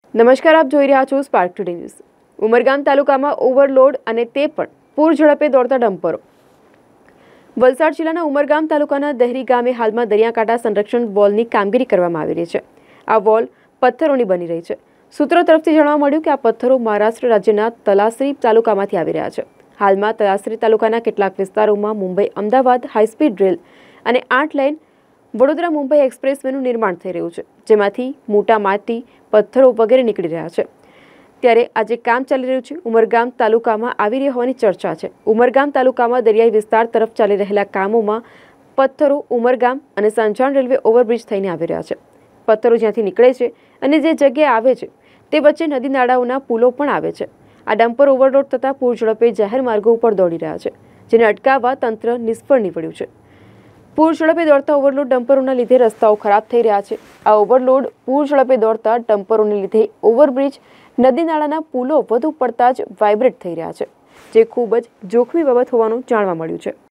નમસ્કાર, આપ જોઈ રહ્યા છો સ્પાર્ક ટુડે ન્યૂઝ। ઉમરગામ તાલુકામાં ઓવરલોડ અને તે પણ પૂર ઝડપે દોડતા ડમ્પરો। વલસાડ જિલ્લાના ઉમરગામ તાલુકાના દહેરી ગામે હાલમાં દરિયાકાંઠા સંરક્ષણ વોલની કામગીરી કરવામાં આવી રહી છે। આ વોલ પથ્થરોની બની રહી છે। સૂત્રો તરફથી જાણવા મળ્યું કે આ પથ્થરો મહારાષ્ટ્ર રાજ્યના તલાસરી તાલુકામાંથી આવી રહ્યા છે। હાલમાં તલાસરી તાલુકાના કેટલાક વિસ્તારોમાં મુંબઈ અમદાવાદ હાઈસ્પીડ રેલ અને 8 લાઇન વડોદરા મુંબઈ એક્સપ્રેસવેનું નિર્માણ થઈ રહ્યું છે, જેમાંથી મોટા માટી પથ્થરો વગેરે નીકળી રહ્યા છે। ત્યારે આજે કામ ચાલી રહ્યું છે। ઉમરગામ તાલુકામાં આવી રહી હોવાની ચર્ચા છે। ઉમરગામ તાલુકામાં દરિયાઈ વિસ્તાર તરફ ચાલી રહેલા કામોમાં પથ્થરો ઉમરગામ અને સંજાણ રેલવે ઓવરબ્રિજ થઈને આવી રહ્યા છે। પથ્થરો જ્યાંથી નીકળે છે અને જે જગ્યાએ આવે છે તે વચ્ચે નદી નાળાઓના પુલો પણ આવે છે। આ ડમ્પર ઓવરલોડ થતાં પૂર ઝડપે જાહેર માર્ગો ઉપર દોડી રહ્યા છે, જેને અટકાવવા તંત્ર નિષ્ફળ નીવડ્યું છે। પૂર ઝડપે દોડતા ઓવરલોડ ડમ્પરોના લીધે રસ્તાઓ ખરાબ થઈ રહ્યા છે। આ ઓવરલોડ પૂર ઝડપે દોડતા ડમ્પરોને લીધે ઓવરબ્રિજ નદી નાળાના પુલો વધુ પડતા જ વાઇબ્રેટ થઈ રહ્યા છે, જે ખૂબ જ જોખમી બાબત હોવાનું જાણવા મળ્યું છે।